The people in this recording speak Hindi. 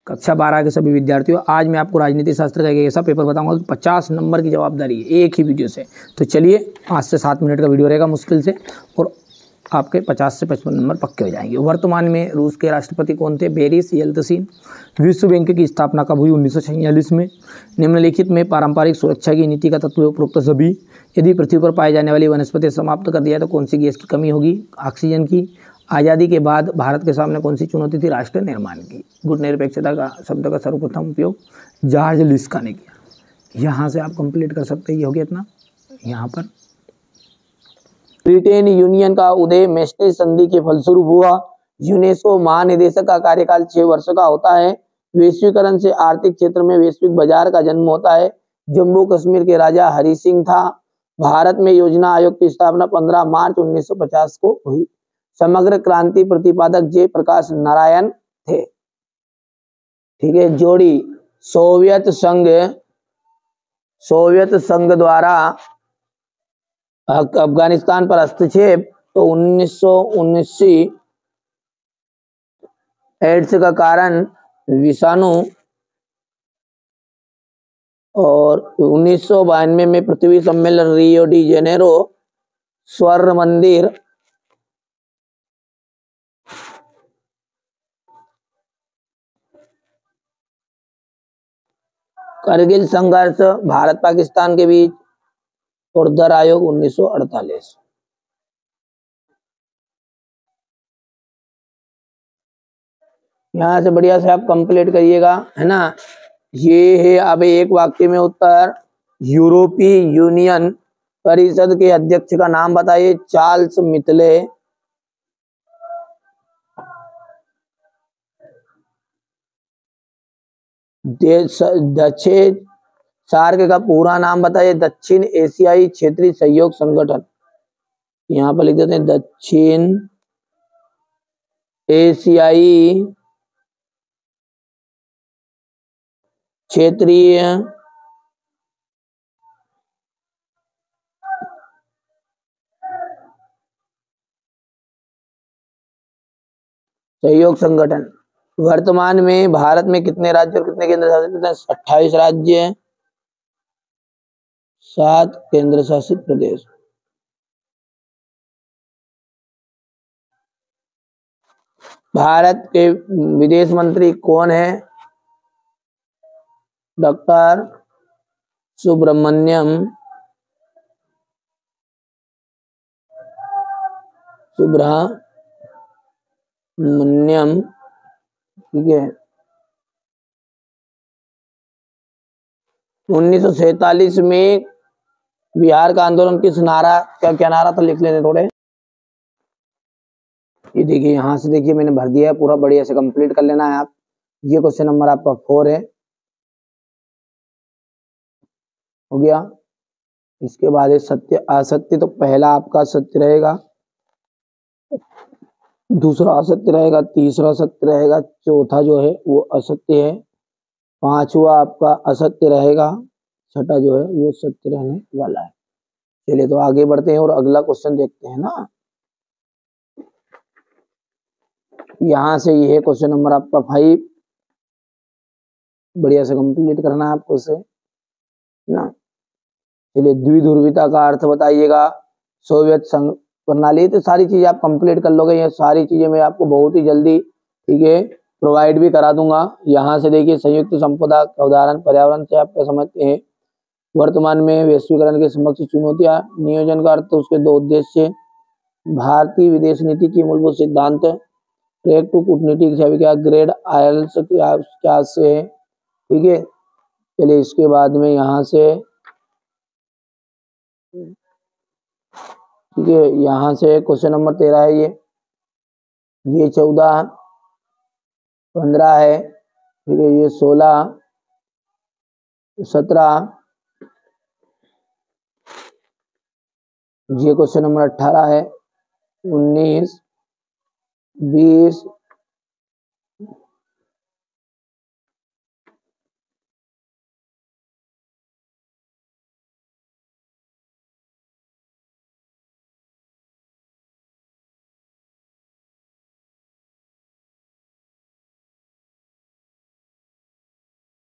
कक्षा 12 के सभी विद्यार्थियों, आज मैं आपको राजनीति शास्त्र का एक ऐसा पेपर बताऊंगा कि 50 नंबर की जवाबदारी है एक ही वीडियो से। तो चलिए, 5 से 7 मिनट का वीडियो रहेगा मुश्किल से, और आपके 50 से 55 नंबर पक्के हो जाएंगे। वर्तमान में रूस के राष्ट्रपति कौन थे? Boris Yeltsin. विश्व बैंक की स्थापना कब हुई? 1946 में। निम्नलिखित में पारंपरिक सुरक्षा की नीति का तत्व उपरोक्त सभी। यदि पृथ्वी पर पाई जाने वाली वनस्पति समाप्त कर दिया तो कौन सी गैस की कमी होगी? ऑक्सीजन की। आज़ादी के बाद भारत के सामने कौन सी चुनौती थी? राष्ट्र निर्माण की। गुटनिरपेक्षता का शब्द का सर्वप्रथम उपयोग जॉर्ज लिस्का ने किया। यहाँ से आप कंप्लीट कर सकते हैं। ये हो गया इतना। यहाँ पर ब्रिटेन यूनियन का उदय मैस्ट्रिक्ट संधि के फलस्वरूप हुआ। यूनेस्को महानिदेशक का कार्यकाल 6 वर्ष का होता है। वैश्वीकरण से आर्थिक क्षेत्र में वैश्विक बाजार का जन्म होता है। जम्मू कश्मीर के राजा हरि सिंह था। भारत में योजना आयोग की स्थापना 15 मार्च 1950 को हुई। समग्र क्रांति प्रतिपादक जयप्रकाश नारायण थे। ठीक है। जोड़ी सोवियत संघ द्वारा अफगानिस्तान पर हस्तक्षेप तो 1979 एड्स का कारण विषाणु, और 1992 में पृथ्वी सम्मेलन रियो डी जेनेरो, स्वर्ण मंदिर, करगिल संघर्ष भारत पाकिस्तान के बीच, और दर आयोग 1948। यहां से बढ़िया से आप कंप्लीट करिएगा, है ना। ये है अब एक वाक्य में उत्तर। यूरोपीय यूनियन परिषद के अध्यक्ष का नाम बताइए? Charles Mitchell. दक्षिण सार्क का पूरा नाम बताइए? दक्षिण एशियाई क्षेत्रीय सहयोग संगठन। यहाँ पर लिख देते हैं दक्षिण एशियाई क्षेत्रीय सहयोग संगठन। वर्तमान में भारत में कितने राज्य और कितने केंद्र शासित प्रदेश? 28 राज्य, 7 केंद्र शासित प्रदेश। भारत के विदेश मंत्री कौन है? डॉक्टर सुब्रमण्यम ठीक है। 1947 में बिहार का आंदोलन किस नारा, क्या नारा था? लिख लेने थोड़े। ये देखिए, यहां से देखिए मैंने भर दिया है पूरा, बढ़िया से कंप्लीट कर लेना है आप। ये क्वेश्चन नंबर आपका 4 है, हो गया। इसके बाद है सत्य असत्य। तो पहला आपका सत्य रहेगा, दूसरा असत्य रहेगा, तीसरा सत्य रहेगा, चौथा जो है वो असत्य है, पांचवा आपका असत्य रहेगा, छठा जो है वो सत्य रहने वाला है। चलिए तो आगे बढ़ते हैं और अगला क्वेश्चन देखते हैं ना। यहां से ये है क्वेश्चन नंबर आपका 5। बढ़िया से कंप्लीट करना है आपको से ना। चलिए, द्विध्रुवीता का अर्थ बताइएगा। सोवियत संघ प्रणाली। तो सारी चीजें आप कंप्लीट कर लोगे। ये सारी चीजें मैं आपको बहुत ही जल्दी, ठीक है, प्रोवाइड भी करा दूंगा। यहाँ से देखिए, संयुक्त संपदा का उदाहरण पर्यावरण से आप क्या समझते हैं? वर्तमान में वैश्वीकरण के समक्ष चुनौतियां। नियोजन का अर्थ उसके 2 उद्देश्य। भारतीय विदेश नीति की मूलभूत सिद्धांत। ट्रैक टू कूटनीतिक छवि क्या? ग्रेड आयल्स क्या से है? ठीक है। चलिए, इसके बाद में यहाँ से, ठीक है, यहाँ से क्वेश्चन नंबर 13 है। ये 14, 15 है, ठीक है, ये 16, 17, ये क्वेश्चन नंबर 18 है, 19, 20,